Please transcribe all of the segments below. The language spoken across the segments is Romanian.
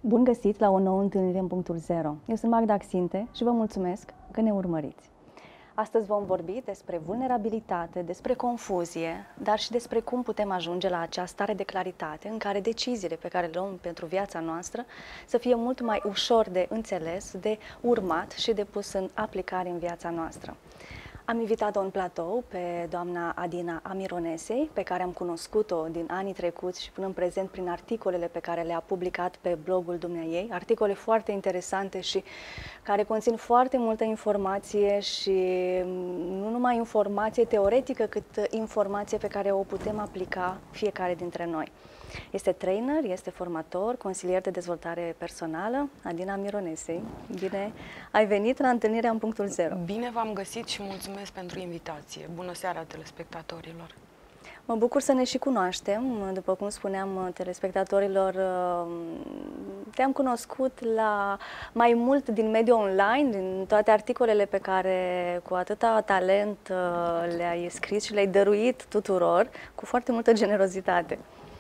Bun găsit la o nouă întâlnire în punctul zero. Eu sunt Magda Axinte și vă mulțumesc că ne urmăriți. Astăzi vom vorbi despre vulnerabilitate, despre confuzie, dar și despre cum putem ajunge la acea stare de claritate în care deciziile pe care le luăm pentru viața noastră să fie mult mai ușor de înțeles, de urmat și de pus în aplicare în viața noastră. Am invitat-o în platou pe doamna Adina Amironesei, pe care am cunoscut-o din anii trecuți și până în prezent prin articolele pe care le-a publicat pe blogul dumneaei, articole foarte interesante și care conțin foarte multă informație și nu numai informație teoretică, cât informație pe care o putem aplica fiecare dintre noi. Este trainer, este formator, consilier de dezvoltare personală. Adina Mironesei, bine ai venit la întâlnirea în punctul zero. Bine v-am găsit și mulțumesc pentru invitație. Bună seara telespectatorilor! Mă bucur să ne și cunoaștem. După cum spuneam telespectatorilor, te-am cunoscut la mai mult din mediul online, din toate articolele pe care cu atâta talent le-ai scris și le-ai dăruit tuturor, cu foarte multă generozitate.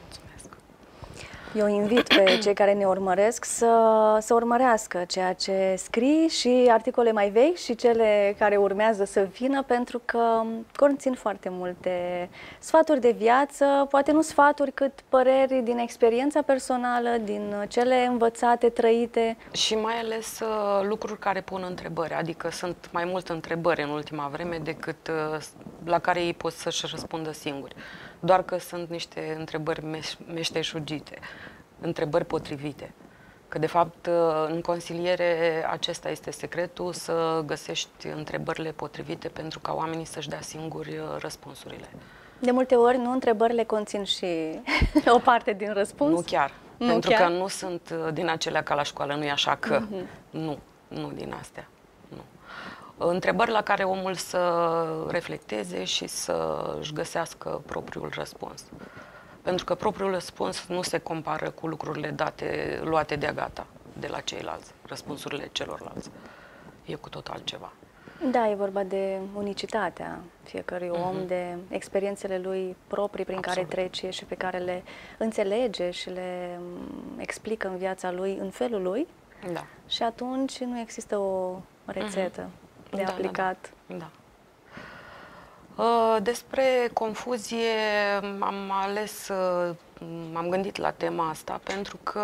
Eu invit pe cei care ne urmăresc să urmărească ceea ce scrii și articole mai vechi și cele care urmează să vină, pentru că conțin foarte multe sfaturi de viață, poate nu sfaturi cât păreri din experiența personală, din cele învățate, trăite. Și mai ales lucruri care pun întrebări, adică sunt mai multe întrebări în ultima vreme decât la care ei pot să-și răspundă singuri. Doar că sunt niște întrebări meșteșugite, întrebări potrivite. Că de fapt în consiliere acesta este secretul, să găsești întrebările potrivite pentru ca oamenii să-și dea singuri răspunsurile. De multe ori nu întrebările conțin și o parte din răspuns? Nu chiar. Pentru că nu sunt din acelea ca la școală, nu e așa că nu din astea. Întrebări la care omul să reflecteze și să-și găsească propriul răspuns. Pentru că propriul răspuns nu se compară cu lucrurile luate de-a gata de la ceilalți, răspunsurile celorlalți. E cu total altceva. Da, e vorba de unicitatea fiecărui om, de experiențele lui proprii prin care trece și pe care le înțelege și le explică în viața lui, în felul lui. Da. Și atunci nu există o rețetă de aplicat. Da. Despre confuzie m-am gândit la tema asta pentru că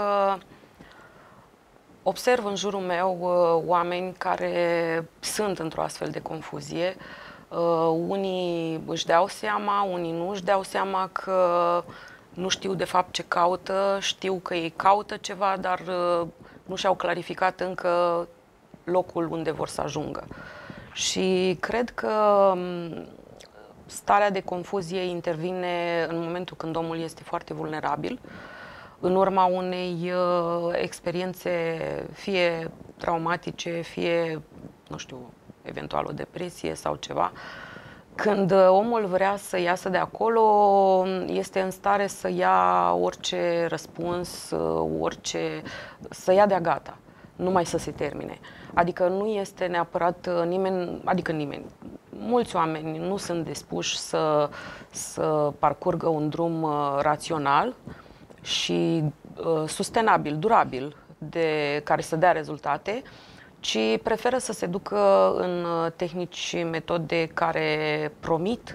observ în jurul meu oameni care sunt într-o astfel de confuzie. Unii își dau seama, unii nu își dau seama că nu știu de fapt ce caută, știu că ei caută ceva, dar nu și-au clarificat încă locul unde vor să ajungă. Și cred că starea de confuzie intervine în momentul când omul este foarte vulnerabil, în urma unei experiențe fie traumatice, fie, nu știu, eventual o depresie sau ceva. Când omul vrea să iasă de acolo, este în stare să ia orice răspuns, să ia de-a gata, numai să se termine. Adică nu este neapărat nimeni, mulți oameni nu sunt dispuși să parcurgă un drum rațional și sustenabil, durabil, care să dea rezultate, ci preferă să se ducă în tehnici și metode care promit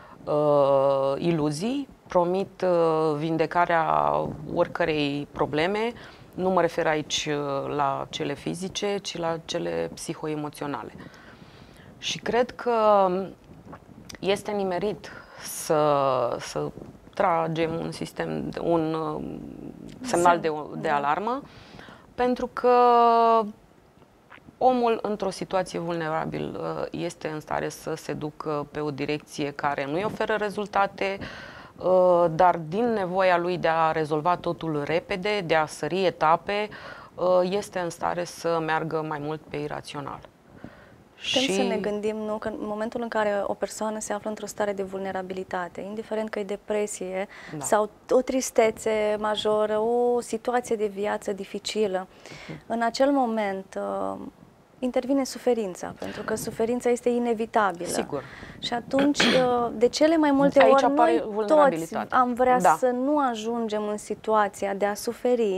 iluzii, promit vindecarea oricărei probleme. Nu mă refer aici la cele fizice, ci la cele psihoemoționale. Și cred că este nimerit să tragem un semnal de alarmă, pentru că omul într-o situație vulnerabilă este în stare să se ducă pe o direcție care nu îi oferă rezultate, dar din nevoia lui de a rezolva totul repede, de a sări etape, este în stare să meargă mai mult pe irațional. Putem să ne gândim, nu, că în momentul în care o persoană se află într-o stare de vulnerabilitate, indiferent că e depresie sau o tristețe majoră, o situație de viață dificilă, în acel moment intervine suferința, pentru că suferința este inevitabilă. Sigur. Și atunci, de cele mai multe ori, noi toți am vrea să nu ajungem în situația de a suferi,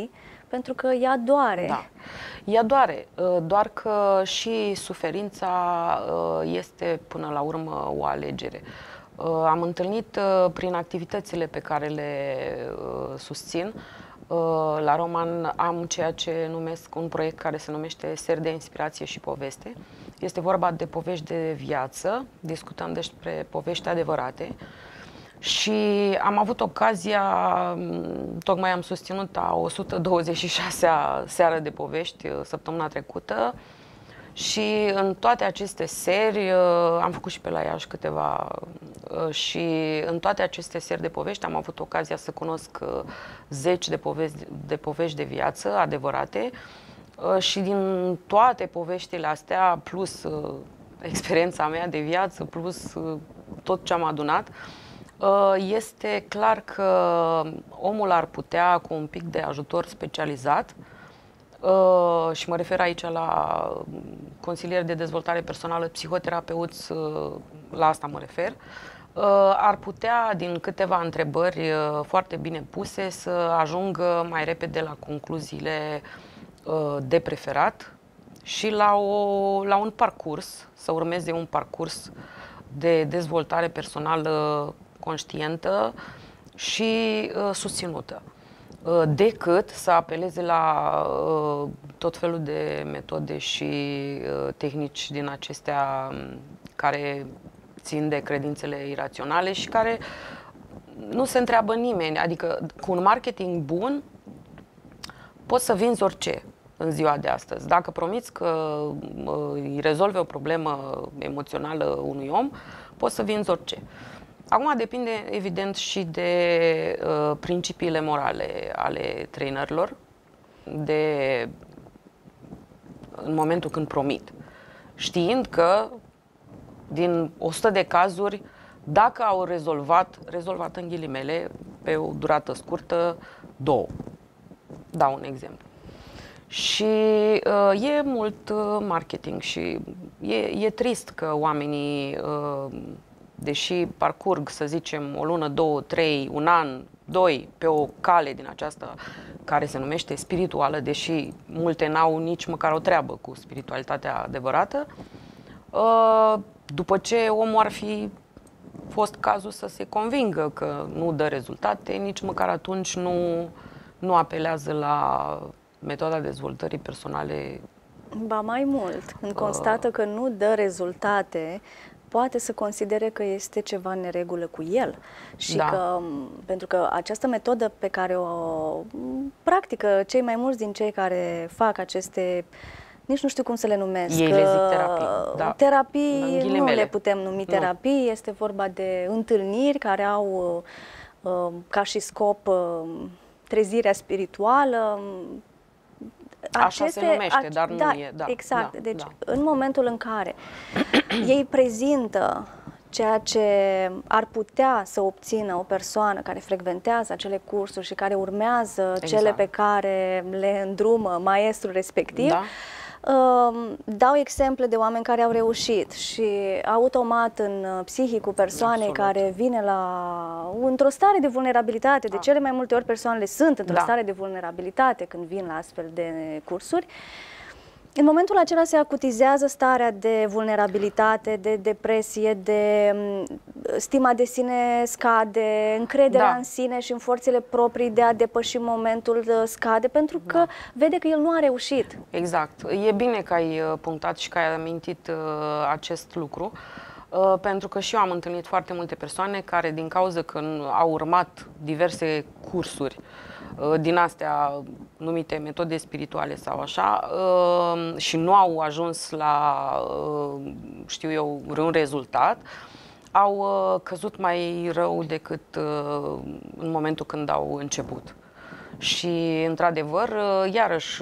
pentru că ea doare. Da. Ea doare, doar că și suferința este până la urmă o alegere. Am întâlnit prin activitățile pe care le susțin. La Roman am ceea ce numesc un proiect care se numește Seri de inspirație și poveste. Este vorba de povești de viață, discutăm despre povești adevărate. Și am avut ocazia, tocmai am susținut a 126-a seară de povești săptămâna trecută și în toate aceste seri, am făcut și pe la Iași câteva, și în toate aceste seri de povești am avut ocazia să cunosc zeci de povești de viață adevărate și din toate poveștile astea, plus experiența mea de viață, plus tot ce am adunat, este clar că omul ar putea, cu un pic de ajutor specializat, și mă refer aici la consilieri de dezvoltare personală, psihoterapeuți, la asta mă refer, ar putea, din câteva întrebări foarte bine puse, să ajungă mai repede la concluziile de preferat și la un parcurs, să urmeze un parcurs de dezvoltare personală conștientă și susținută, decât să apeleze la tot felul de metode și tehnici din acestea care țin de credințele iraționale și care nu se întreabă nimeni. Adică cu un marketing bun poți să vinzi orice în ziua de astăzi. Dacă promiți că îi rezolvi o problemă emoțională unui om, poți să vinzi orice. Acum depinde, evident, și de principiile morale ale trainerilor, în momentul când promit. Știind că, din 100 de cazuri, dacă au rezolvat în ghilimele, pe o durată scurtă, 2. Dau un exemplu. Și e mult marketing și e trist că oamenii, deși parcurg, să zicem, o lună, 2, 3, un an, 2, pe o cale din aceasta care se numește spirituală, deși multe n-au nici măcar o treabă cu spiritualitatea adevărată, după ce omul ar fi fost cazul să se convingă că nu dă rezultate, nici măcar atunci nu apelează la metoda dezvoltării personale. Ba mai mult, când constată că nu dă rezultate, poate să considere că este ceva în neregulă cu el. Și că, pentru că această metodă pe care o practică cei mai mulți din cei care fac aceste, nici nu știu cum să le numesc. Ei le zic terapii. Da. Terapii nu le putem numi terapii, este vorba de întâlniri care au ca și scop trezirea spirituală. Așa se numește, dar nu e. Da, exact. Deci, în momentul în care ei prezintă ceea ce ar putea să obțină o persoană care frecventează acele cursuri și care urmează cele pe care le îndrumă maestrul respectiv, dau exemple de oameni care au reușit și automat în psihicul persoanei care vine într-o stare de vulnerabilitate, de cele mai multe ori persoanele sunt într-o stare de vulnerabilitate când vin la astfel de cursuri, în momentul acela se acutizează starea de vulnerabilitate, de depresie, de stima de sine scade, încrederea în sine și în forțele proprii de a depăși momentul scade, pentru că vede că el nu a reușit. Exact. E bine că ai punctat și că ai amintit acest lucru, pentru că și eu am întâlnit foarte multe persoane care, din cauza că au urmat diverse cursuri din astea numite metode spirituale sau așa, și nu au ajuns la, știu eu, vreun rezultat, au căzut mai rău decât în momentul când au început. Și, într-adevăr, iarăși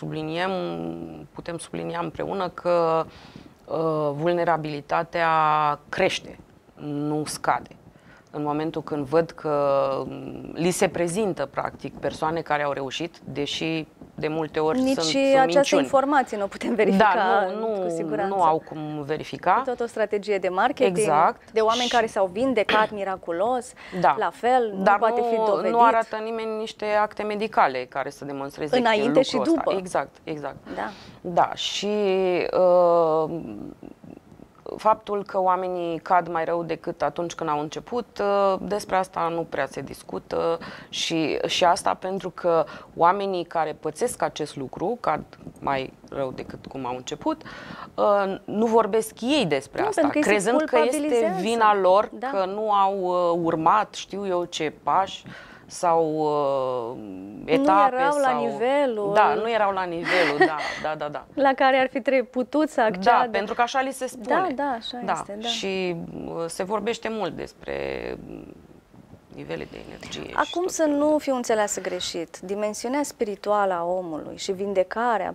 putem sublinia împreună că vulnerabilitatea crește, nu scade. În momentul când văd că li se prezintă, practic, persoane care au reușit, deși de multe ori Nici sunt această minciuni. informație nu o putem verifica, Da, cu siguranță. nu au cum verifica. E tot o strategie de marketing, Exact. de oameni care s-au vindecat miraculos, Da. la fel, Dar nu poate fi dovedit. nu arată nimeni niște acte medicale care să demonstreze înainte și lucrul după. ăsta. Exact, exact. Da. Da, și faptul că oamenii cad mai rău decât atunci când au început, despre asta nu prea se discută și asta pentru că oamenii care pățesc acest lucru cad mai rău decât cum au început, nu vorbesc ei despre asta, crezând că este vina lor, da, că nu au urmat știu eu ce pași sau etape. Nu erau la sau... nivelul. Da, nu erau la nivelul, da. La care ar fi putut să acceadă. Da, pentru că așa li se spune. Da, așa este. Da. Și se vorbește mult despre nivele de energie. Acum să nu fiu înțeleasă greșit. Dimensiunea spirituală a omului și vindecarea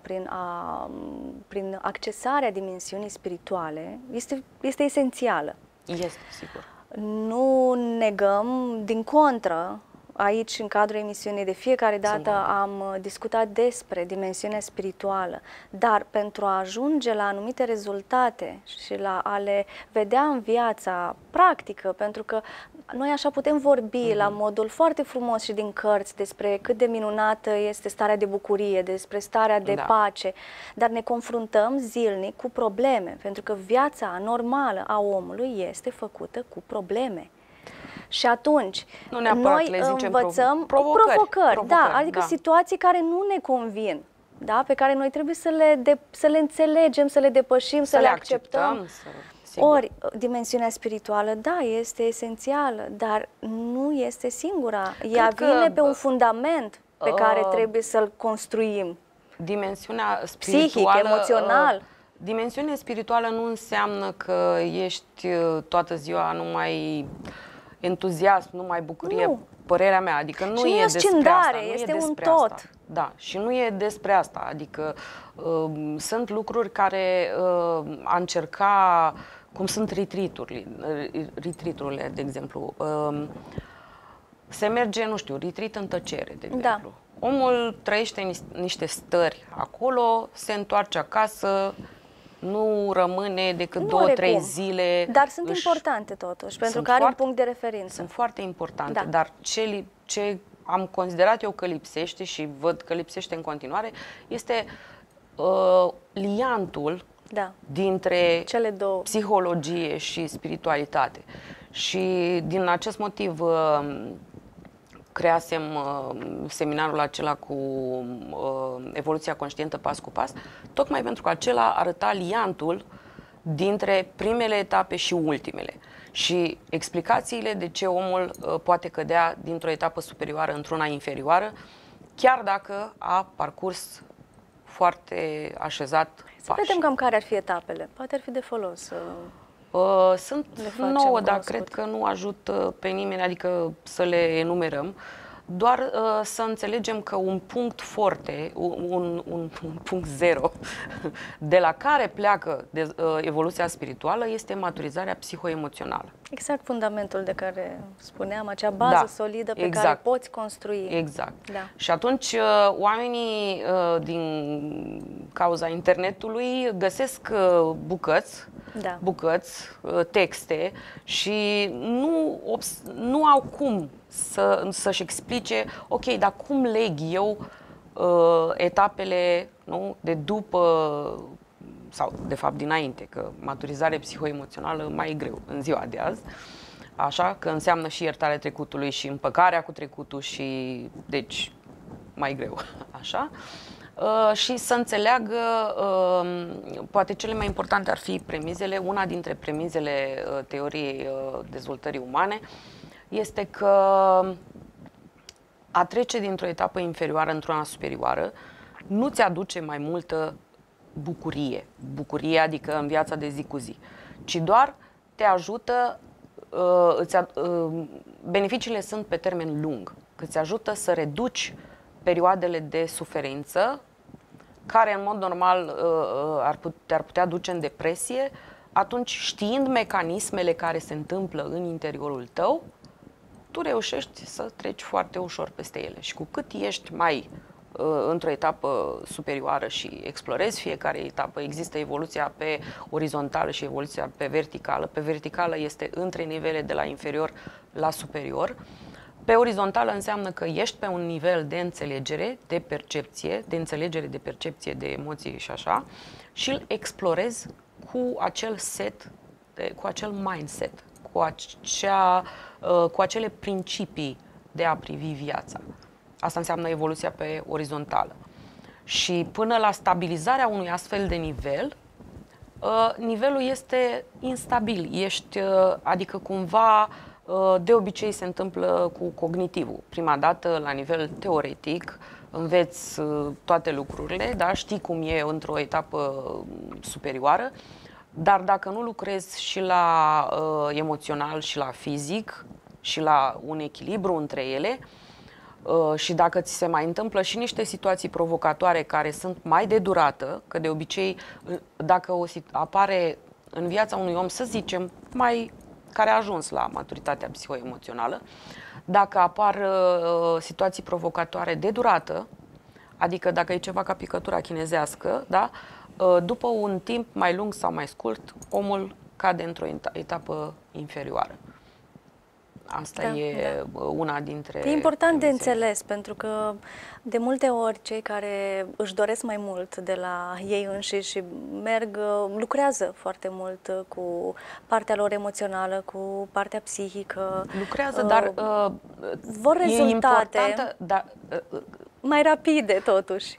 prin accesarea dimensiunii spirituale este esențială. Este, sigur. Nu negăm, din contră, aici, în cadrul emisiunii, de fiecare dată am discutat despre dimensiunea spirituală, dar pentru a ajunge la anumite rezultate și la a le vedea în viața practică, pentru că noi așa putem vorbi la modul foarte frumos și din cărți despre cât de minunată este starea de bucurie, despre starea de pace, dar ne confruntăm zilnic cu probleme, pentru că viața normală a omului este făcută cu probleme. Și atunci, noi învățăm provocări, da, adică situații care nu ne convin, da, pe care noi trebuie să le înțelegem, să le depășim, să le acceptăm. Ori, dimensiunea spirituală, da, este esențială, dar nu este singura. Ea vine pe un fundament pe care trebuie să-l construim. Dimensiunea spirituală, psihic, emoțional. Dimensiunea spirituală nu înseamnă că ești toată ziua numai entuziasm, numai bucurie, nu. Părerea mea, adică nu e despre asta, este un tot. Asta. Da, și nu e despre asta, adică sunt lucruri care a încerca, cum sunt retreat-urile, de exemplu. Se merge, nu știu, retreat în tăcere, de exemplu. Omul trăiește niște stări acolo, se întoarce acasă, nu rămâne decât 2-3 zile. Dar sunt importante totuși, pentru că are un punct de referință. Sunt foarte importante, dar ce am considerat eu că lipsește și văd că lipsește în continuare este liantul dintre cele două, psihologie și spiritualitate. Și din acest motiv creasem seminarul acela cu evoluția conștientă pas cu pas, tocmai pentru că acela arăta liantul dintre primele etape și ultimele. Și explicațiile de ce omul poate cădea dintr-o etapă superioară într-una inferioară, chiar dacă a parcurs foarte așezat pași. Să vedem cam care ar fi etapele. Poate ar fi de folos. Sunt 9, dar cred că nu ajută pe nimeni, adică să le enumerăm. Doar să înțelegem că un punct forte, un punct zero, de la care pleacă evoluția spirituală, este maturizarea psihoemoțională. Exact fundamentul de care spuneam, acea bază solidă pe care poți construi. Exact. Și atunci oamenii din cauza internetului găsesc bucăți, texte și nu au cum să-și explice, ok, dar cum leg eu etapele de după, sau de fapt dinainte, că maturizarea psihoemoțională mai e greu în ziua de azi, așa, că înseamnă și iertarea trecutului și împăcarea cu trecutul și, deci, mai greu, așa. Și să înțeleagă, poate cele mai importante ar fi premizele. Una dintre premizele teoriei dezvoltării umane este că a trece dintr-o etapă inferioară într-una superioară nu ți aduce mai multă bucurie, adică în viața de zi cu zi, ci doar te ajută, beneficiile sunt pe termen lung, că îți ajută să reduci perioadele de suferință care în mod normal te-ar putea duce în depresie. Atunci, știind mecanismele care se întâmplă în interiorul tău, tu reușești să treci foarte ușor peste ele. Și cu cât ești mai într-o etapă superioară și explorezi fiecare etapă. Există evoluția pe orizontală și evoluția pe verticală. Pe verticală este între nivele de la inferior la superior. Pe orizontală înseamnă că ești pe un nivel de înțelegere, de percepție, de înțelegere, de percepție, de emoții și așa, și îl explorezi cu acel set, cu acel mindset, cu acele principii de a privi viața. Asta înseamnă evoluția pe orizontală. Și până la stabilizarea unui astfel de nivel, nivelul este instabil. Adică cumva, de obicei se întâmplă cu cognitivul. Prima dată, la nivel teoretic, înveți toate lucrurile, da? Știi cum e într-o etapă superioară, dar dacă nu lucrezi și la emoțional și la fizic și la un echilibru între ele, și dacă ți se mai întâmplă și niște situații provocatoare care sunt mai de durată, că de obicei dacă apare în viața unui om, să zicem, care a ajuns la maturitatea psihoemoțională, dacă apar situații provocatoare de durată, adică dacă e ceva ca picătura chinezească, da? După un timp mai lung sau mai scurt, omul cade într-o etapă inferioară. Asta e una dintre... E important de înțeles, pentru că de multe ori cei care își doresc mai mult de la ei înșiși și lucrează foarte mult cu partea lor emoțională, cu partea psihică. Lucrează, dar vor rezultate mai rapide, totuși.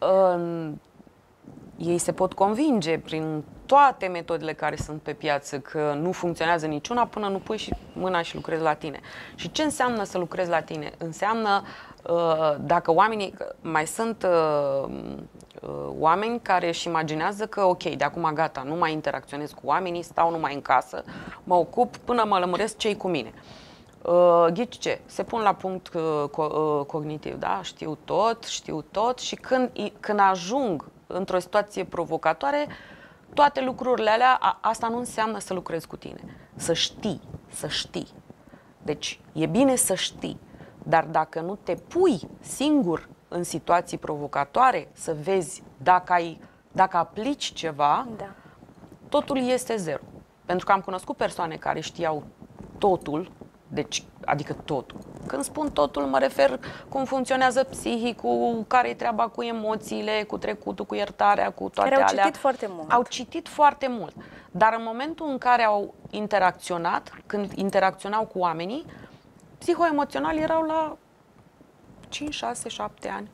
Ei se pot convinge prin toate metodele care sunt pe piață că nu funcționează niciuna până nu pui și mâna și lucrezi la tine. Și ce înseamnă să lucrezi la tine? Înseamnă, dacă oamenii, mai sunt oameni care își imaginează că ok, de acum gata, nu mai interacționez cu oamenii, stau numai în casă, mă ocup până mă lămuresc ce-i cu mine. Ghici ce? Se pun la punct cognitiv, da? Știu tot și când ajung într-o situație provocatoare, toate lucrurile alea, asta nu înseamnă să lucrezi cu tine. Să știi. Deci, e bine să știi, dar dacă nu te pui singur în situații provocatoare, să vezi dacă aplici ceva, totul este zero. Pentru că am cunoscut persoane care știau totul, adică totul. Când spun totul, mă refer cum funcționează psihicul, care-i treaba cu emoțiile, cu trecutul, cu iertarea, cu toate alea. Care au citit foarte mult. Au citit foarte mult. Dar în momentul în care au interacționat, când interacționau cu oamenii, psihoemoționali erau la 5, 6, 7 ani.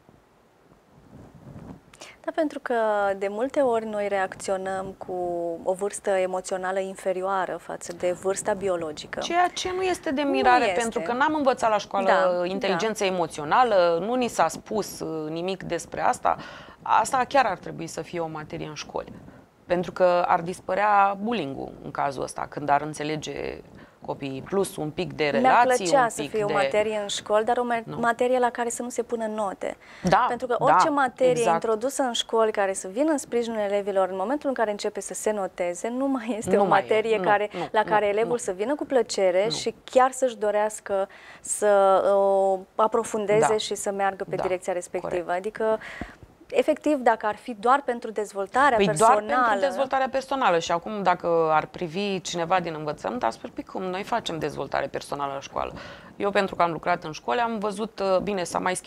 Da, pentru că de multe ori noi reacționăm cu o vârstă emoțională inferioară față de vârsta biologică. Ceea ce nu este de mirare, pentru că n-am învățat la școală inteligență emoțională, nu ni s-a spus nimic despre asta. Asta chiar ar trebui să fie o materie în școli. Pentru că ar dispărea bullying-ul în cazul ăsta, când ar înțelege copiii, plus un pic de relații, Mi-ar plăcea să fie o materie în școli, dar o materie la care să nu se pună note. Pentru că orice materie introdusă în școli care să vină în sprijinul elevilor, în momentul în care începe să se noteze, nu mai este o materie la care elevul să vină cu plăcere și chiar să-și dorească să o aprofundeze și să meargă pe direcția respectivă. Corect. Adică efectiv, dacă ar fi doar pentru dezvoltarea personală... doar pentru dezvoltarea personală. Și acum, dacă ar privi cineva din învățământ, ar spune, cum, noi facem dezvoltare personală la școală. Eu, pentru că am lucrat în școli, am văzut, bine, s-a mai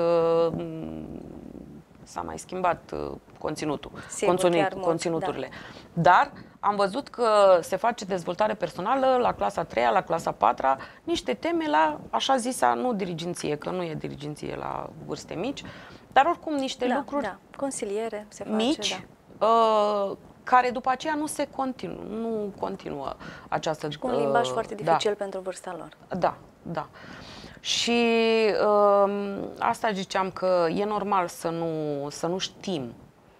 schimbat conținutul, conținuturile. Dar am văzut că se face dezvoltare personală la clasa 3-a, la clasa 4-a, niște teme la, așa zisa, nu diriginție, că nu e diriginție la vârste mici, dar oricum niște lucruri consiliere se face, mici, care după aceea nu continuă această... Și cu un limbaj foarte dificil pentru vârsta lor. Da. Și asta ziceam că e normal să nu știm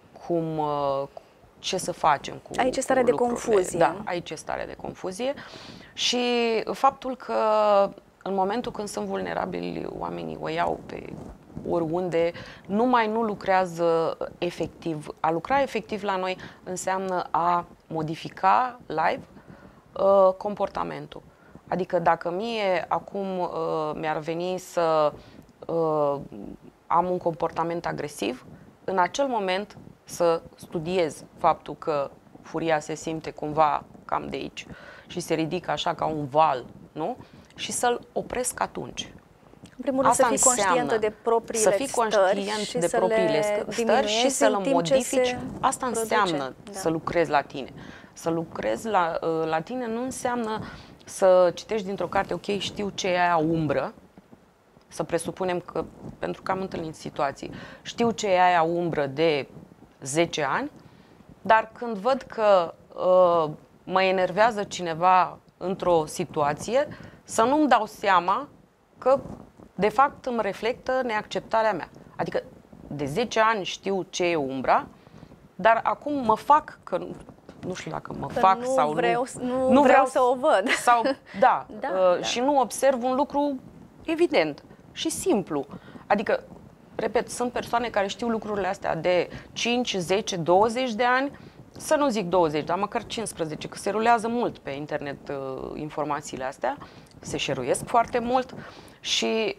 ce să facem cu aici e starea de confuzie. Da, aici e starea de confuzie. Și faptul că în momentul când sunt vulnerabili, oamenii o iau pe oriunde, nu lucrează efectiv. A lucra efectiv la noi înseamnă a modifica live comportamentul. Adică dacă mie acum mi-ar veni să am un comportament agresiv, în acel moment să studiez faptul că furia se simte cumva cam de aici și se ridică așa ca un val, nu? Și să-l opresc atunci. În primul rând, să fii conștientă de propriile stări, să fii conștient de propriile stări și să le modifici. Asta înseamnă să lucrezi la tine. Să lucrezi la tine nu înseamnă să citești dintr-o carte, ok, știu ce e aia umbră, să presupunem că, pentru că am întâlnit situații, știu ce e aia umbră de 10 ani, dar când văd că mă enervează cineva într-o situație, să nu-mi dau seama că de fapt îmi reflectă neacceptarea mea. Adică de 10 ani știu ce e umbra, dar acum mă fac că nu știu dacă mă fac sau nu vreau să o văd. Sau, da, și nu observ un lucru evident și simplu. Adică, repet, sunt persoane care știu lucrurile astea de 5, 10, 20 de ani, să nu zic 20, dar măcar 15, că se rulează mult pe internet informațiile astea, se șeruiesc foarte mult și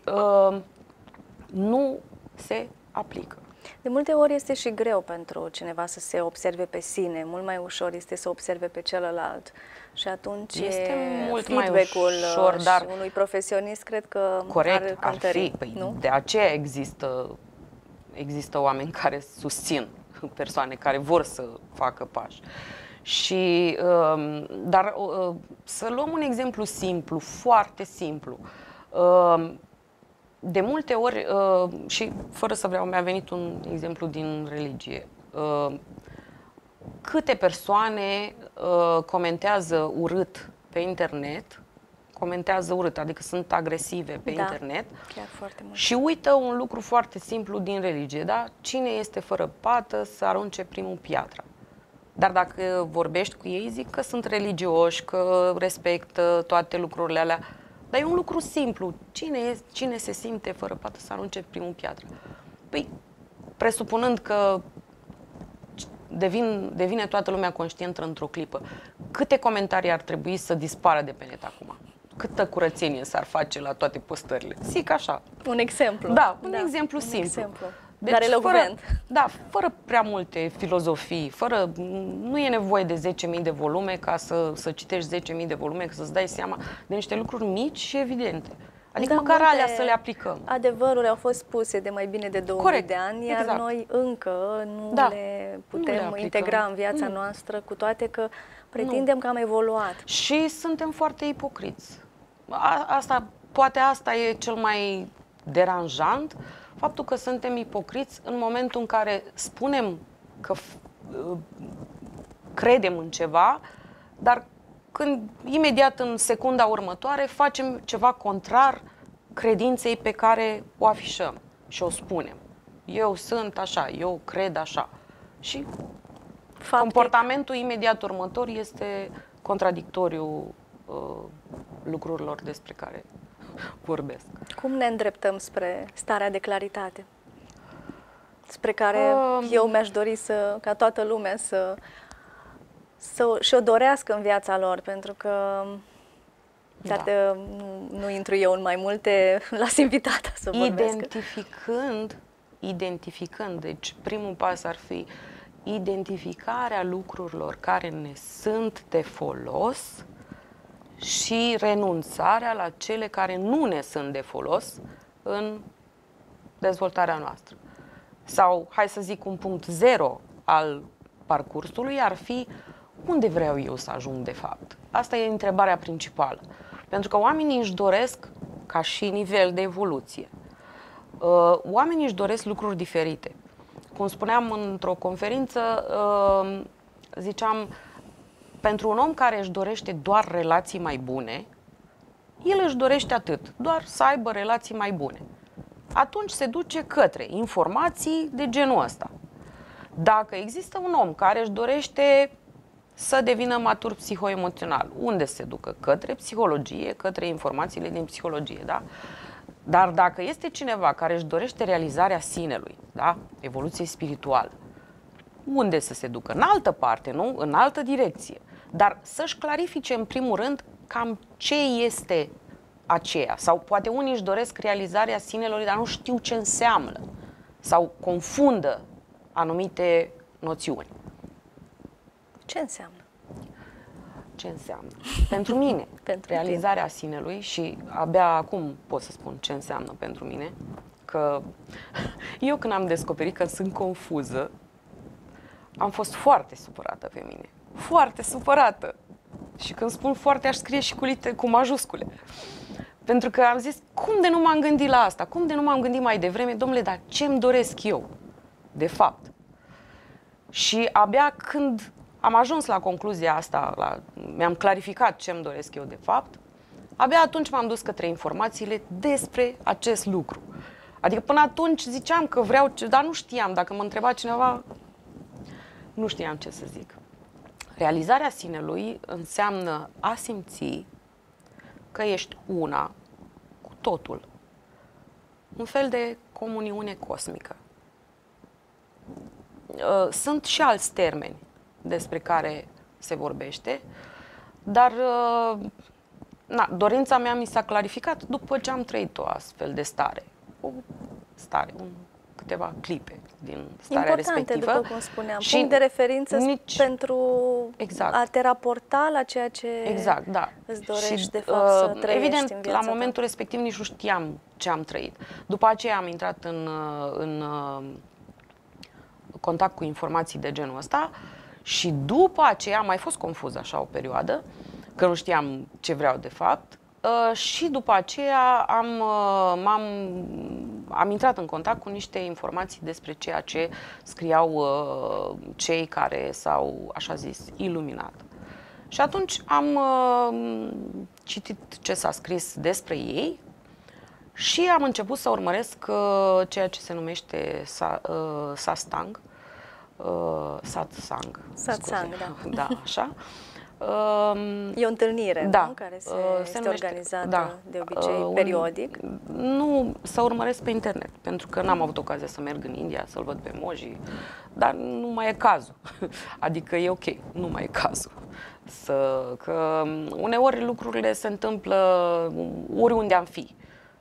nu se aplică. De multe ori este și greu pentru cineva să se observe pe sine, mult mai ușor este să observe pe celălalt și atunci este mult mai ușor, dar unui profesionist cred că corect, ar fi. Păi, nu? De aceea există oameni care susțin persoane care vor să facă pași. Și, dar să luăm un exemplu simplu, foarte simplu. De multe ori, și fără să vreau, mi-a venit un exemplu din religie. Câte persoane comentează urât pe internet, adică sunt agresive pe internet, chiar foarte mult. Și uită un lucru foarte simplu din religie, da? Cine este fără pată să arunce primul piatra. Dar dacă vorbești cu ei, zic că sunt religioși, că respectă toate lucrurile alea. Dar e un lucru simplu. Cine se simte fără pată să arunce primul piatră? Păi, presupunând că devine toată lumea conștientă într-o clipă, câte comentarii ar trebui să dispară de pe net acum? Câtă curățenie s-ar face la toate postările? Zic așa. Un exemplu. Da, un exemplu simplu. Exemplu. Deci, dar elocvent. Fără prea multe filozofii, nu e nevoie de 10.000 de volume ca să citești 10.000 de volume, ca să-ți dai seama de niște lucruri mici și evidente. Adică măcar alea să le aplicăm. Adevăruri au fost spuse de mai bine de 2000 de ani, iar noi încă nu le putem integra în viața noastră, cu toate că pretindem că am evoluat. Și suntem foarte ipocriți. Poate asta e cel mai deranjant, faptul că suntem ipocriți în momentul în care spunem că credem în ceva, dar când imediat în secunda următoare facem ceva contrar credinței pe care o afișăm și o spunem. Eu sunt așa, eu cred așa. Și comportamentul imediat următor este contradictoriu lucrurilor despre care vorbesc. Cum ne îndreptăm spre starea de claritate? Spre care eu mi-aș dori ca toată lumea și-o dorească în viața lor, pentru că nu intru eu în mai multe, las invitata să vorbesc. Identificând, deci primul pas ar fi identificarea lucrurilor care ne sunt de folos și renunțarea la cele care nu ne sunt de folos în dezvoltarea noastră. Sau, hai să zic, un punct zero al parcursului ar fi: unde vreau eu să ajung de fapt? Asta e întrebarea principală. Pentru că oamenii își doresc, ca și nivel de evoluție, oamenii își doresc lucruri diferite. Cum spuneam într-o conferință, ziceam, pentru un om care își dorește doar relații mai bune, el își dorește atât, doar să aibă relații mai bune. Atunci se duce către informații de genul ăsta. Dacă există un om care își dorește să devină matur psihoemoțional, unde se ducă? Către psihologie, către informațiile din psihologie, da? Dar dacă este cineva care își dorește realizarea sinelui, da? Evoluție spirituală, unde să se ducă? În altă parte, nu? În altă direcție. Dar să-și clarifice în primul rând cam ce este aceea. Sau poate unii își doresc realizarea sinelor, dar nu știu ce înseamnă. sau confundă anumite noțiuni. Ce înseamnă? Ce înseamnă? Pentru mine, Pentru realizarea sinelui, și abia acum pot să spun ce înseamnă pentru mine, că eu când am descoperit că sunt confuză, am fost foarte supărată pe mine. Foarte supărată. Și când spun foarte, aș scrie și cu majuscule. Pentru că am zis, cum de nu m-am gândit la asta? Cum de nu m-am gândit mai devreme? Domnule, dar ce-mi doresc eu, de fapt? Și abia când am ajuns la concluzia asta, mi-am clarificat ce-mi doresc eu, de fapt, abia atunci m-am dus către informațiile despre acest lucru. Adică până atunci ziceam că vreau, dar nu știam, dacă mă întreba cineva, nu știam ce să zic. Realizarea sinelui înseamnă a simți că ești una cu totul. Un fel de comuniune cosmică. Sunt și alți termeni despre care se vorbește, dar dorința mea mi s-a clarificat după ce am trăit o astfel de stare. O stare, câteva clipe din starea importante, respectivă. după cum spuneam. Și punct de referință pentru a te raporta la ceea ce îți dorești, și, de fapt, să trăiești evident, în viața la momentul respectiv nici nu știam ce am trăit. După aceea am intrat în contact cu informații de genul ăsta și după aceea am mai fost confuză așa o perioadă, că nu știam ce vreau de fapt. Și după aceea am intrat în contact cu niște informații despre ceea ce scriau cei care s-au, așa zis, iluminat. Și atunci am citit ce s-a scris despre ei și am început să urmăresc ceea ce se numește satsang. Satsang, da. Da, așa. E o întâlnire, da, nu? Care este organizată de obicei periodic. Nu, să urmăresc pe internet, pentru că n-am avut ocazia să merg în India, să-l văd pe Moji, dar nu mai e cazul. Adică e ok, nu mai e cazul. Că uneori lucrurile se întâmplă oriunde am fi.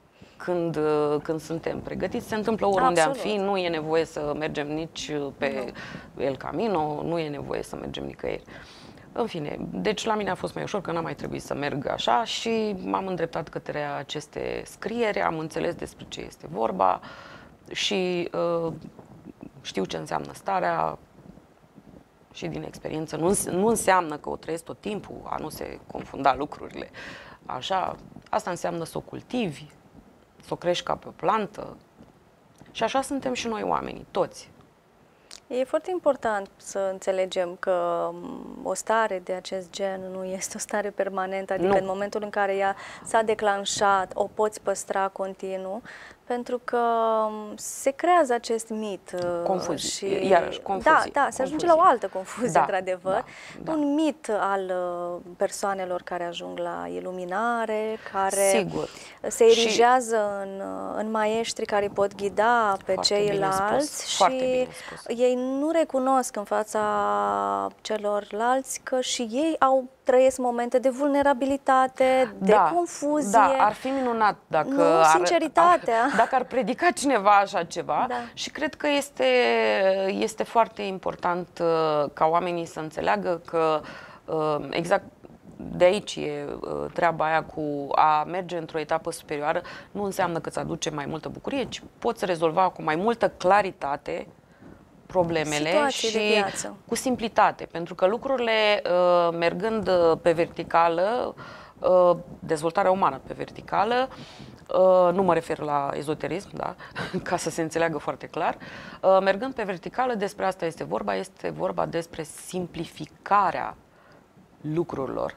Când suntem pregătiți, se întâmplă oriunde am fi, nu e nevoie să mergem nici pe El Camino, nu e nevoie să mergem nicăieri. În fine, deci la mine a fost mai ușor, că n-am mai trebuit să merg așa și m-am îndreptat către aceste scrieri, am înțeles despre ce este vorba și știu ce înseamnă starea și din experiență. Nu înseamnă că o trăiesc tot timpul, a nu se confunda lucrurile. Așa, asta înseamnă să o cultivi, să o crești ca pe o plantă și așa suntem și noi oamenii, toți. E foarte important să înțelegem că o stare de acest gen nu este o stare permanentă, adică în momentul în care ea s-a declanșat, o poți păstra continuu, pentru că se creează acest mit. Confuzii, iarăși, confuzii. Da, se ajunge la o altă confuzie, într-adevăr. Da. Un mit al persoanelor care ajung la iluminare, care se erigează în maestri care îi pot ghida pe ceilalți și ei nu recunosc în fața celorlalți că și ei trăiesc momente de vulnerabilitate, de confuzie. Da, ar fi minunat dacă dacă ar predica cineva așa ceva. Și cred că este foarte important ca oamenii să înțeleagă că exact de aici e treaba aia cu a merge într-o etapă superioară. Nu înseamnă că îți aduce mai multă bucurie, ci poți rezolva cu mai multă claritate problemele și cu simplitate, pentru că lucrurile mergând pe verticală, dezvoltarea umană pe verticală, nu mă refer la ezoterism, da? Ca să se înțeleagă foarte clar, mergând pe verticală, despre asta este vorba despre simplificarea lucrurilor.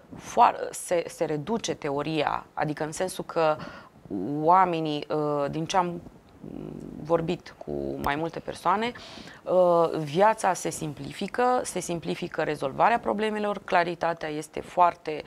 Se reduce teoria, adică în sensul că oamenii, din ce am vorbit cu mai multe persoane, viața se simplifică rezolvarea problemelor, claritatea este foarte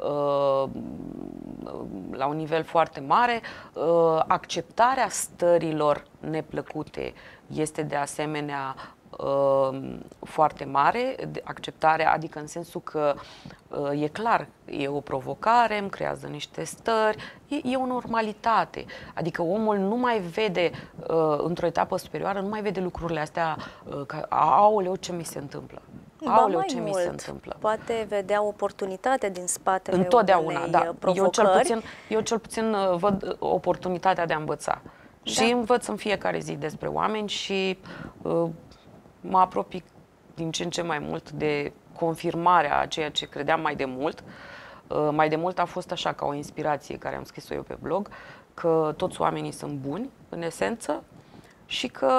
la un nivel foarte mare, acceptarea stărilor neplăcute este de asemenea foarte mare, de acceptare, adică în sensul că e clar, e o provocare, îmi creează niște stări, e o normalitate. Adică omul nu mai vede, într-o etapă superioară, nu mai vede lucrurile astea ca, aoleu, ce mi se întâmplă. Aoleu, ce mi se întâmplă. Poate vedea oportunitatea din spatele întotdeauna, unei da. provocări. Eu cel puțin văd oportunitatea de a învăța. Da. Și învăț în fiecare zi despre oameni și mă apropii din ce în ce mai mult de confirmarea a ceea ce credeam mai de mult. Mai de mult a fost așa, ca o inspirație care am scris-o eu pe blog, că toți oamenii sunt buni, în esență, și că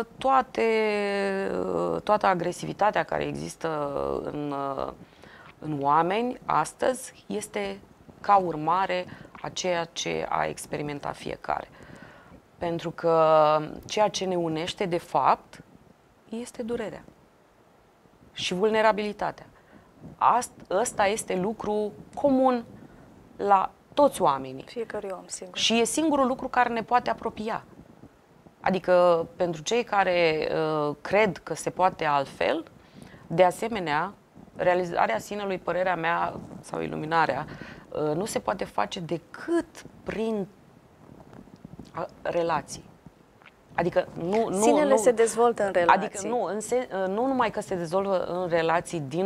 toată agresivitatea care există în oameni astăzi este ca urmare a ceea ce a experimentat fiecare. Pentru că ceea ce ne unește, de fapt, este durerea și vulnerabilitatea. Ăsta este lucru comun la toți oamenii. Fiecare om, sigur. Și e singurul lucru care ne poate apropia. Adică, pentru cei care cred că se poate altfel, de asemenea, realizarea sinelui, părerea mea, sau iluminarea, nu se poate face decât prin relații. Adică Sinele se dezvoltă în relații. Adică nu numai că se dezvoltă în relații din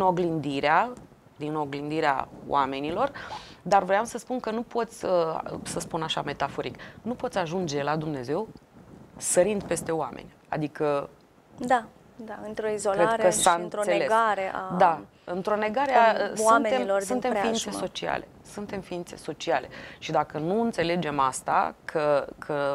oglindirea oamenilor, dar vreau să spun că nu poți, să spun așa metaforic, nu poți ajunge la Dumnezeu sărind peste oameni. Adică... Da, într-o izolare și într-o negare a... Da, într-o negare suntem ființe preajmă. sociale. Suntem ființe sociale. Și dacă nu înțelegem asta, că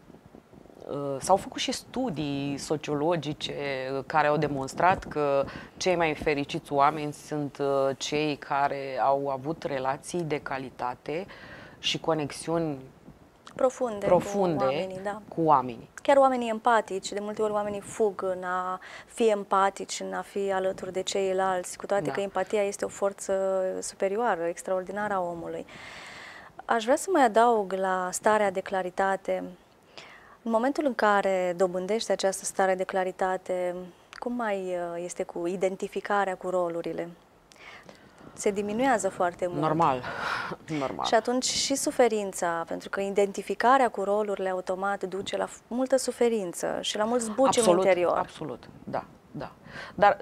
s-au făcut și studii sociologice care au demonstrat că cei mai fericiți oameni sunt cei care au avut relații de calitate și conexiuni profunde cu oamenii. Chiar oamenii empatici, de multe ori oamenii fug în a fi empatici, în a fi alături de ceilalți, cu toate că empatia este o forță superioară, extraordinară a omului. Aș vrea să mai adaug la starea de claritate. În momentul în care dobândești această stare de claritate, cum mai este cu identificarea cu rolurile? Se diminuează foarte mult. Normal. Și atunci și suferința, pentru că identificarea cu rolurile automat duce la multă suferință și la mult zbuci în interior. Absolut, da. Dar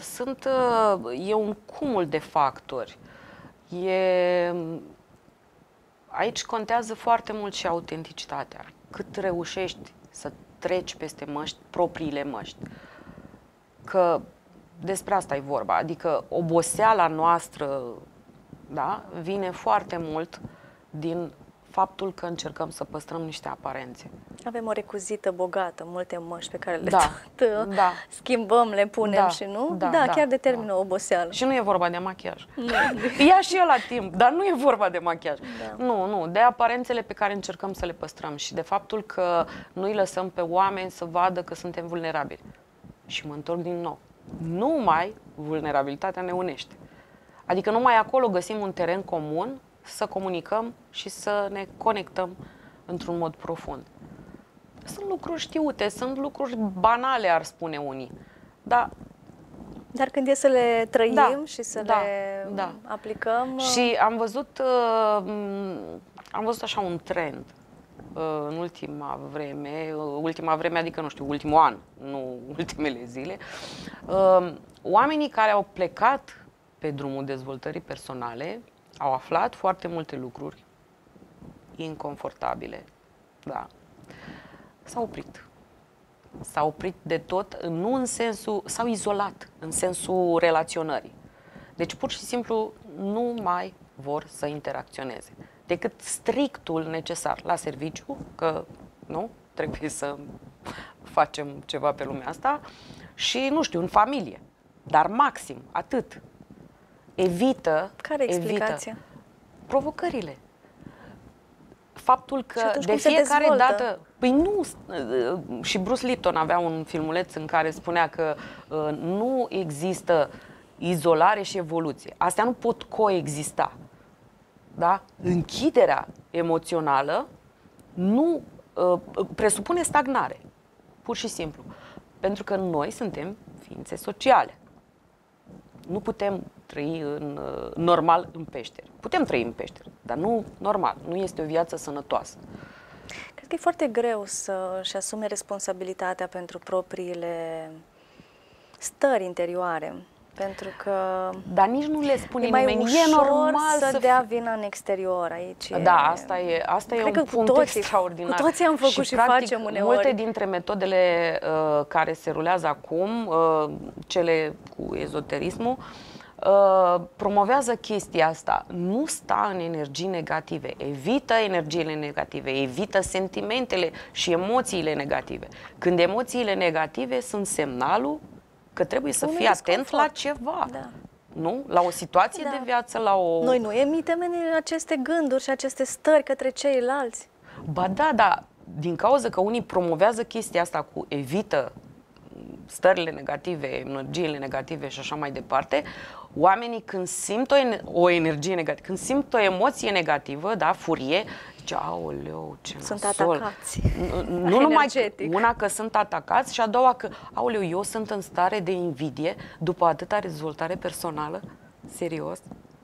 e un cumul de factori. Aici contează foarte mult și autenticitatea. Cât reușești să treci peste propriile măști. Că despre asta e vorba. Adică oboseala noastră, da, vine foarte mult din faptul că încercăm să păstrăm niște aparențe. Avem o recuzită bogată, multe măști pe care le schimbăm, le punem și nu? Chiar determină oboseală. Și nu e vorba de machiaj. Ia și el la timp, dar nu e vorba de machiaj. Nu, de aparențele pe care încercăm să le păstrăm și de faptul că nu îi lăsăm pe oameni să vadă că suntem vulnerabili. Și mă întorc din nou. Numai vulnerabilitatea ne unește. Adică numai acolo găsim un teren comun să comunicăm și să ne conectăm într-un mod profund. Sunt lucruri știute, sunt lucruri banale, ar spune unii. Dar când e să le trăim și să le aplicăm... Și am văzut așa un trend în ultima vreme, adică nu știu, ultimul an, nu ultimele zile. Oamenii care au plecat pe drumul dezvoltării personale au aflat foarte multe lucruri inconfortabile, da. S-au oprit. S-au oprit de tot, nu în sensul, s-au izolat, în sensul relaționării. Deci pur și simplu nu mai vor să interacționeze, decât strictul necesar la serviciu, că nu, trebuie să facem ceva pe lumea asta, și nu știu, în familie, dar maxim, atât. Evită. Care e explicația? Provocările. Faptul că de fiecare dată... Păi nu, și Bruce Lipton avea un filmuleț în care spunea că nu există izolare și evoluție. Astea nu pot coexista. Da? Închiderea emoțională nu presupune stagnare. Pur și simplu. Pentru că noi suntem ființe sociale. Nu putem trăi normal în peșteri. Putem trăi în peșteri, dar nu normal. Nu este o viață sănătoasă. Cred că e foarte greu să-și asume responsabilitatea pentru propriile stări interioare. Pentru că dar nici nu le spune nimeni. E normal să dea vina în exterior aici. Da, asta e un punct extraordinar. Cu toții am făcut și practic, facem uneori. Multe dintre metodele care se rulează acum, cele cu ezoterismul, promovează chestia asta. Nu sta în energii negative. Evită energiile negative, evită sentimentele și emoțiile negative. Când emoțiile negative sunt semnalul că trebuie să fii atent la ceva. Da. Nu? La o situație de viață, la o... Noi nu emitem aceste gânduri și aceste stări către ceilalți. Ba da, dar din cauza că unii promovează chestia asta cu evită stările negative, energiile negative și așa mai departe, oamenii când simt o energie negativă, când simt o emoție negativă, da, furie, zice, aoleu, ce sunt nasol. Atacați. Nu numai una că sunt atacați și a doua că, aoleu, eu sunt în stare de invidie după atâta dezvoltare personală? Serios?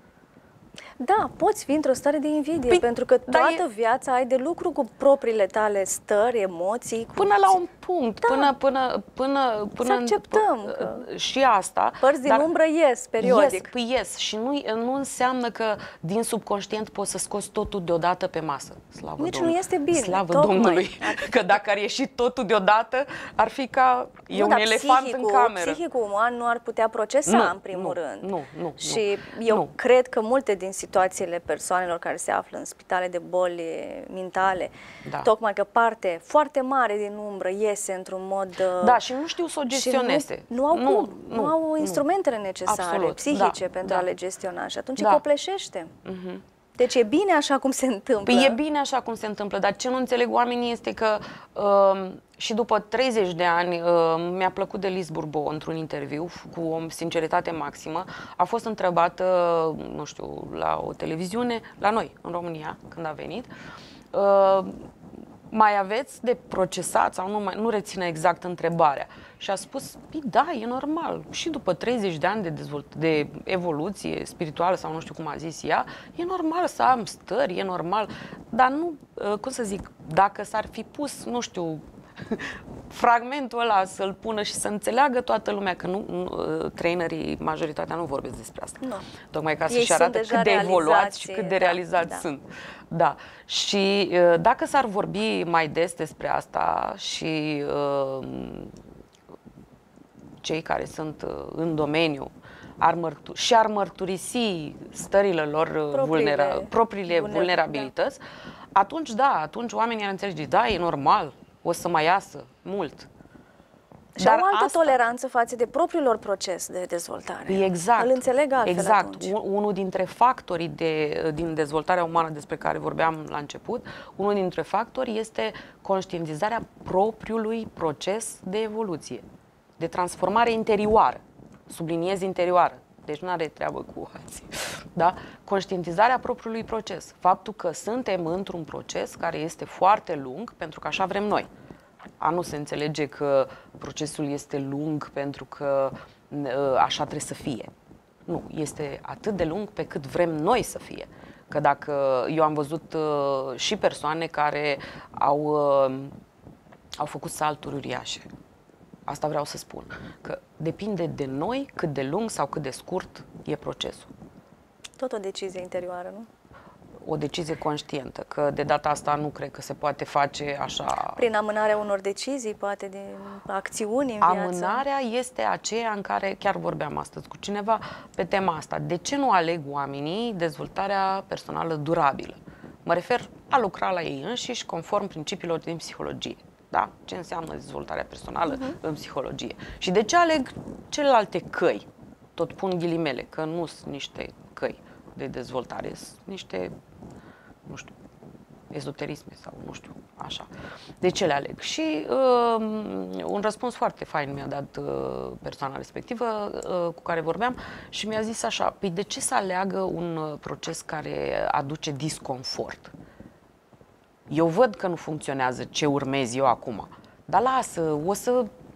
Da, poți fi într-o stare de invidie, pentru că toată viața ai de lucru cu propriile tale stări, emoții. Până la un punct, până să acceptăm și asta. Părți din umbră ies periodic. Ies și nu înseamnă că din subconștient poți să scoți totul deodată pe masă. Slavă Nici Domnului. Nu este bine. Slavă Domnului. Că dacă ar ieși totul deodată, ar fi ca un elefant în cameră. Psihicul uman nu ar putea procesa în primul rând. Nu. Și eu cred că multe din situațiile persoanelor care se află în spitale de boli mentale, tocmai că parte foarte mare din umbră iese într-un mod... Da, și nu știu să o gestioneze. Nu au instrumentele necesare, psihice, pentru a le gestiona și atunci îi copleșește. Deci e bine așa cum se întâmplă. Păi e bine așa cum se întâmplă, dar ce nu înțeleg oamenii este că și după 30 de ani mi-a plăcut de Liz Bourbeau într-un interviu cu o sinceritate maximă. A fost întrebată, nu știu, la o televiziune, la noi, în România, când a venit, mai aveți de procesat sau nu reține exact întrebarea. Și a spus, da, e normal. Și după 30 de ani de evoluție spirituală sau nu știu cum a zis ea, e normal să am stări, e normal. Dar nu, cum să zic, dacă s-ar fi pus, nu știu, fragmentul ăla să-l pună și să înțeleagă toată lumea, că trainerii, majoritatea nu vorbesc despre asta. Nu. Tocmai ca să-și arate cât de evoluați și cât de realizați sunt. Da. Și dacă s-ar vorbi mai des despre asta și cei care sunt în domeniu ar mărturisi stările lor propriile vulnerabilități, atunci oamenii ar înțelege, da, e normal, o să mai iasă mult. Și au altă toleranță față de propriul lor proces de dezvoltare. Exact. Îl înțeleg altfel atunci. Unul dintre factorii din dezvoltarea umană despre care vorbeam la început, unul dintre factori este conștientizarea propriului proces de evoluție, de transformare interioară. Subliniez interioară. Deci nu are treabă cu alții. Da? Conștientizarea propriului proces. Faptul că suntem într-un proces care este foarte lung, pentru că așa vrem noi. Nu se înțelege că procesul este lung pentru că așa trebuie să fie. Nu, este atât de lung pe cât vrem noi să fie. Că dacă eu am văzut și persoane care au făcut salturi uriașe. Asta vreau să spun. Că depinde de noi cât de lung sau cât de scurt e procesul. Tot o decizie interioară, nu? O decizie conștientă, că de data asta nu cred că se poate face așa... Prin amânarea unor decizii, poate de acțiuni în viață. Amânarea este aceea în care, chiar vorbeam astăzi cu cineva pe tema asta, de ce nu aleg oamenii dezvoltarea personală durabilă? Mă refer a lucra la ei înșiși conform principiilor din psihologie. Da? Ce înseamnă dezvoltarea personală în psihologie. Și de ce aleg celelalte căi? Tot pun ghilimele, că nu sunt niște căi de dezvoltare, sunt niște, nu știu, ezoterisme sau nu știu, așa. De ce le aleg? Și un răspuns foarte fain mi-a dat persoana respectivă cu care vorbeam și mi-a zis așa, păi de ce să aleagă un proces care aduce disconfort? Eu văd că nu funcționează ce urmez eu acum, dar lasă, o să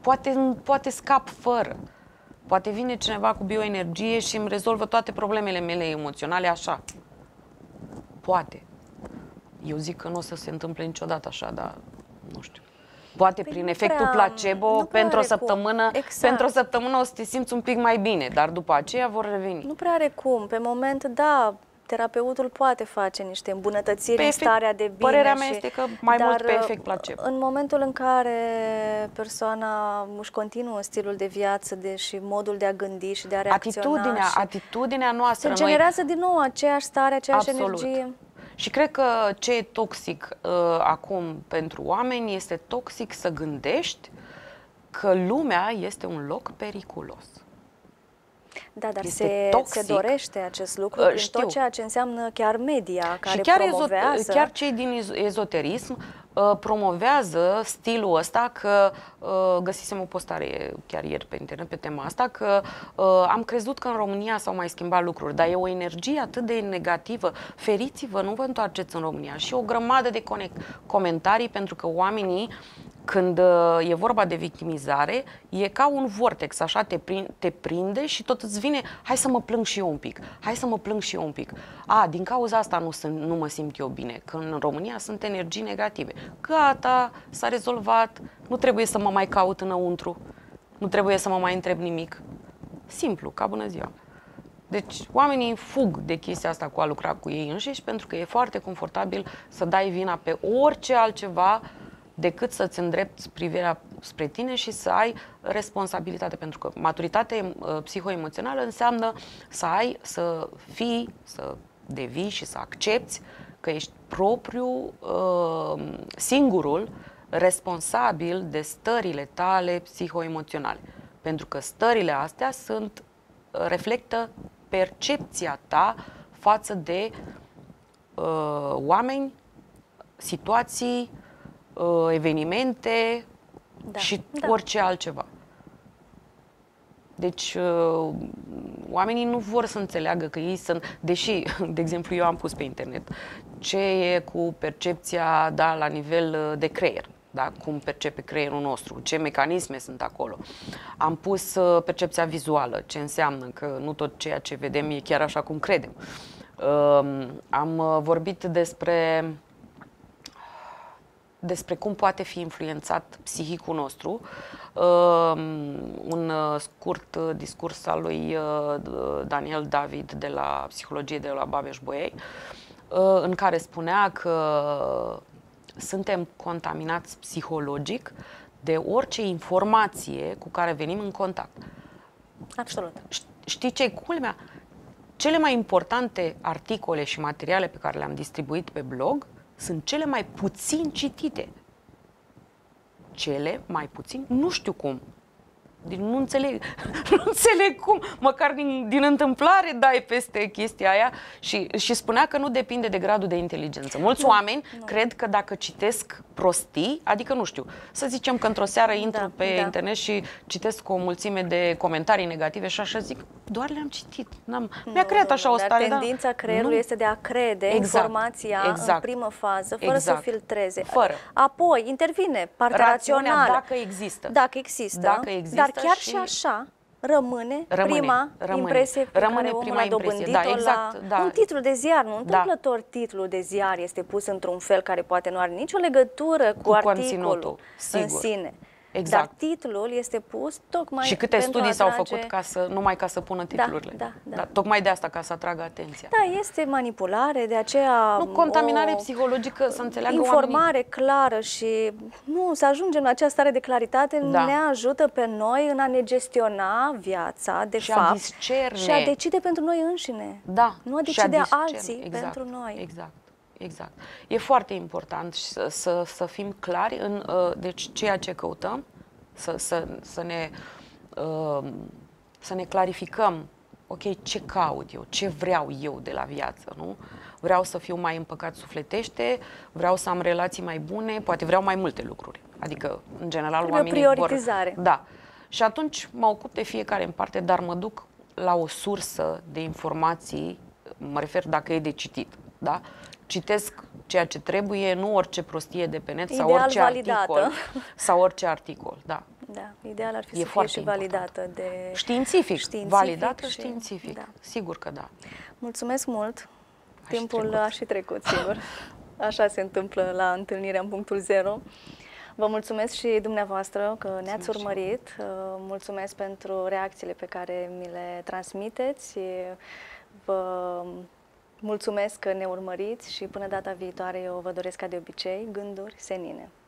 poate scap fără. Poate vine cineva cu bioenergie și îmi rezolvă toate problemele mele emoționale așa. Poate. Eu zic că nu o să se întâmple niciodată așa, dar nu știu. Poate prin efectul placebo, pentru o săptămână, pentru o săptămână o să te simți un pic mai bine, dar după aceea vor reveni. Nu prea are cum. Pe moment, da, terapeutul poate face niște îmbunătățiri în starea de bine. Părerea mea este că mai mult pe efect placebo. În momentul în care persoana își continuă stilul de viață și modul de a gândi și de a reacționa, atitudinea noastră, se generează din nou aceeași stare, aceeași energie. Și cred că ce e toxic acum pentru oameni este toxic să gândești că lumea este un loc periculos. Da, dar se dorește acest lucru prin tot ceea ce înseamnă chiar media, care promovează. Chiar cei din ezoterism promovează stilul ăsta, că găsisem o postare chiar ieri pe internet pe tema asta, că am crezut că în România s-au mai schimbat lucruri, dar e o energie atât de negativă. Feriți-vă, nu vă întoarceți în România. Și o grămadă de comentarii, pentru că oamenii, când e vorba de victimizare, e ca un vortex, așa te prinde și tot îți vine, hai să mă plâng și eu un pic, hai să mă plâng și eu un pic. Din cauza asta nu mă simt eu bine, că în România sunt energii negative. Gata, s-a rezolvat, nu trebuie să mă mai caut înăuntru, nu trebuie să mă mai întreb nimic. Simplu, ca bună ziua. Deci oamenii fug de chestia asta cu a lucra cu ei înșiși, pentru că e foarte confortabil să dai vina pe orice altceva decât să-ți îndrepți privirea spre tine și să ai responsabilitate. Pentru că maturitate psihoemoțională înseamnă să devii și să accepti că ești singurul responsabil de stările tale psihoemoționale. Pentru că stările astea reflectă percepția ta față de oameni, situații, evenimente și orice altceva. Deci oamenii nu vor să înțeleagă că ei sunt, deși, de exemplu, eu am pus pe internet ce e cu percepția, la nivel de creier, cum percepe creierul nostru, ce mecanisme sunt acolo. Am pus percepția vizuală, ce înseamnă că nu tot ceea ce vedem e chiar așa cum credem. Am vorbit despre cum poate fi influențat psihicul nostru. Un scurt discurs al lui Daniel David de la Psihologie de la Babeș-Bolyai, în care spunea că suntem contaminați psihologic de orice informație cu care venim în contact. Absolut. Știi ce-i culmea? Cele mai importante articole și materiale pe care le-am distribuit pe blog sunt cele mai puțin citite. Cele mai puțin, nu știu cum. Nu înțeleg, nu înțeleg cum. Măcar din întâmplare dai peste chestia aia și spunea că nu depinde de gradul de inteligență. Mulți oameni cred că dacă citesc prostii, adică nu știu, să zicem că într-o seară intru pe internet și citesc o mulțime de comentarii negative și așa zic, doar le-am citit. Mi-a creat așa o stare. Dar tendința creierului este de a crede informația în primă fază, fără să o filtreze. Apoi intervine partea rațională. Dacă există. Dacă există. Dar chiar și așa rămâne prima impresie pe care omul a dobândit-o la un titlu de ziar. Nu întâmplător titlul de ziar este pus într-un fel care poate nu are nicio legătură cu articolul în sine. Exact. Dar titlul este pus tocmai și câte studii s-au făcut numai ca să pună titlurile. Tocmai de asta, ca să atragă atenția. Da, este manipulare, de aceea contaminare psihologică, să înțeleagă informare oamenii. Clară și să ajungem la această stare de claritate ne ajută pe noi în a ne gestiona viața, de fapt, și a decide pentru noi înșine. Nu a decide alții pentru noi. Exact. E foarte important să fim clari în deci ceea ce căutăm, să ne clarificăm, ok, ce caut eu, ce vreau eu de la viață, nu? Vreau să fiu mai împăcat sufletește, vreau să am relații mai bune, poate vreau mai multe lucruri. Adică, în general, oamenii prioritizare. Da. Și atunci mă ocup de fiecare în parte, dar mă duc la o sursă de informații, mă refer dacă e de citit, da? Citesc ceea ce trebuie, nu orice prostie de pe net sau orice articol. Da, ideal ar fi E să fie și foarte validată de științific, validată și- științific. da. Sigur că da. Mulțumesc mult! A și Timpul trecut. a și trecut, sigur. Așa se întâmplă la întâlnirea în punctul zero. Vă mulțumesc și dumneavoastră că ne-ați urmărit. Mulțumesc pentru reacțiile pe care mi le transmiteți. Vă mulțumesc că ne urmăriți și până data viitoare eu vă doresc ca de obicei gânduri senine.